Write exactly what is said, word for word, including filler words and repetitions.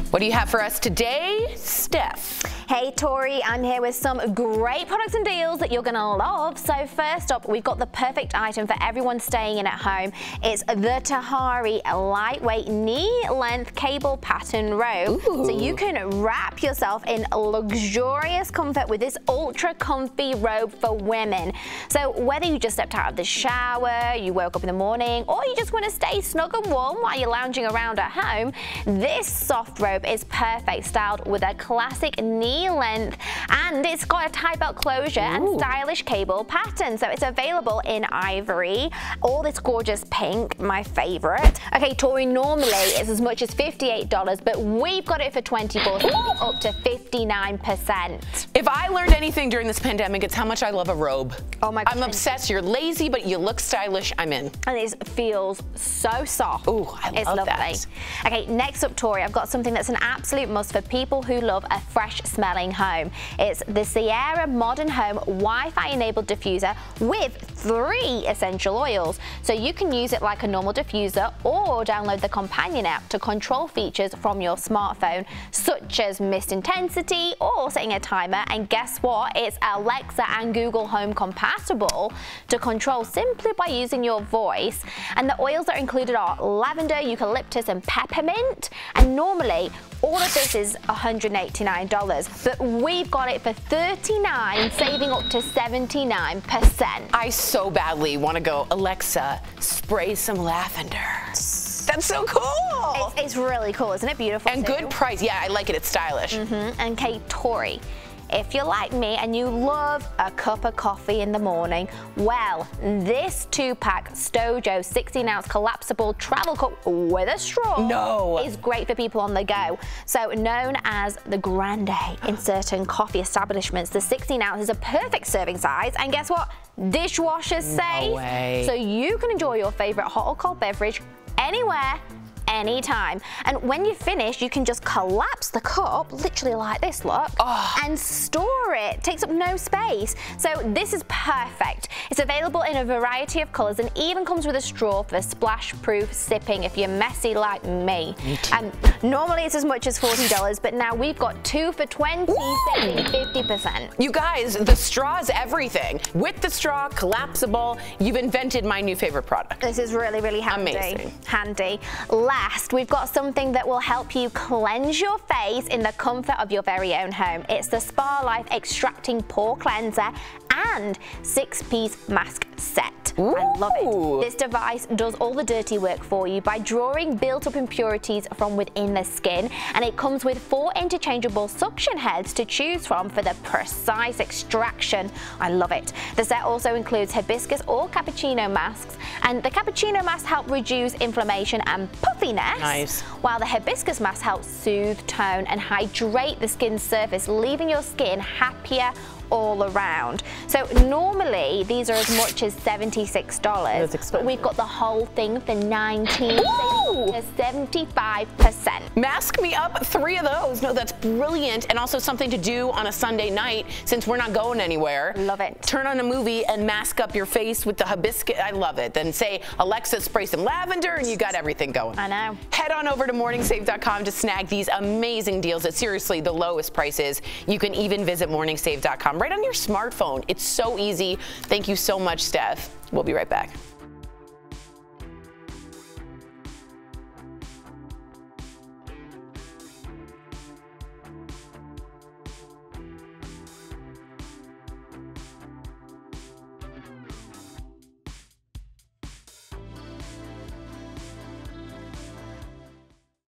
What do you have for us today, Steph? Hey Tori, I'm here with some great products and deals that you're gonna love. So first up, we've got the perfect item for everyone staying in at home. It's the Tahari lightweight knee-length cable pattern robe. Ooh. So you can wrap yourself in luxurious comfort with this ultra comfy robe for women. So whether you just stepped out of the shower, you woke up in the morning, or you just want to stay snug and warm while you're lounging around at home, this soft robe is perfect, styled with a classic knee length, and it's got a tie belt closure Ooh. and stylish cable pattern. So it's available in ivory or this gorgeous pink, my favorite. Okay, Tori, normally it's as much as fifty-eight dollars, but we've got it for twenty-four dollars, so up to fifty-nine percent. If I learned anything during this pandemic, it's how much I love a robe. Oh my God. I'm obsessed. You're lazy, but you look stylish. I'm in. And it feels so soft. Ooh, I it's love lovely. that. Okay, next up, Tori, I've got something that's an absolute must for people who love a fresh smelling home. It's the Sierra Modern Home Wi-Fi enabled diffuser with three essential oils. So you can use it like a normal diffuser or download the companion app to control features from your smartphone, such as mist intensity or setting a timer. And guess what? It's Alexa and Google Home compatible to control simply by using your voice. And the oils that are included are lavender, eucalyptus, and peppermint. And normally, all of this is one hundred eighty-nine dollars, but we've got it for thirty-nine dollars, saving up to seventy-nine percent. I so badly want to go, Alexa, spray some lavender. That's so cool. It's, it's really cool, isn't it? Beautiful. And too. good price. Yeah, I like it. It's stylish. Mm-hmm. And Kate, Tori, if you're like me and you love a cup of coffee in the morning, well, this two-pack Stojo sixteen ounce collapsible travel cup with a straw no. is great for people on the go. So known as the Grande in certain coffee establishments, the sixteen ounce is a perfect serving size, and guess what? Dishwasher safe. No way. So you can enjoy your favorite hot or cold beverage anywhere, anytime. And when you finish, you can just collapse the cup, literally like this, look, oh. and store it. It takes up no space. So this is perfect. It's available in a variety of colors and even comes with a straw for splash-proof sipping if you're messy like me. Me too. And normally it's as much as forty dollars, but now we've got two for twenty dollars, saving fifty percent. You guys, the straw is everything. With the straw, collapsible, you've invented my new favorite product. This is really, really handy. Amazing. Handy. Last, we've got something that will help you cleanse your face in the comfort of your very own home. It's the Spa Life Extracting Pore Cleanser and six-piece mask set. Ooh. I love it. This device does all the dirty work for you by drawing built-up impurities from within the skin, and it comes with four interchangeable suction heads to choose from for the precise extraction. I love it. The set also includes hibiscus or cappuccino masks, and the cappuccino masks help reduce inflammation and puffiness, nice. while the hibiscus mask helps soothe, tone, and hydrate the skin's surface, leaving your skin happier all around. So normally these are as much as seventy-six dollars, but we've got the whole thing for nineteen dollars, saving to seventy-five percent. Mask me up three of those. No, that's brilliant, and also something to do on a Sunday night since we're not going anywhere. Love it. Turn on a movie and mask up your face with the hibiscus. I love it. Then say, Alexa, spray some lavender, and you got everything going. I know. Head on over to morning save dot com to snag these amazing deals at seriously the lowest prices. You can even visit morning save dot com right on your smartphone. It's so easy. Thank you so much, Steph. We'll be right back.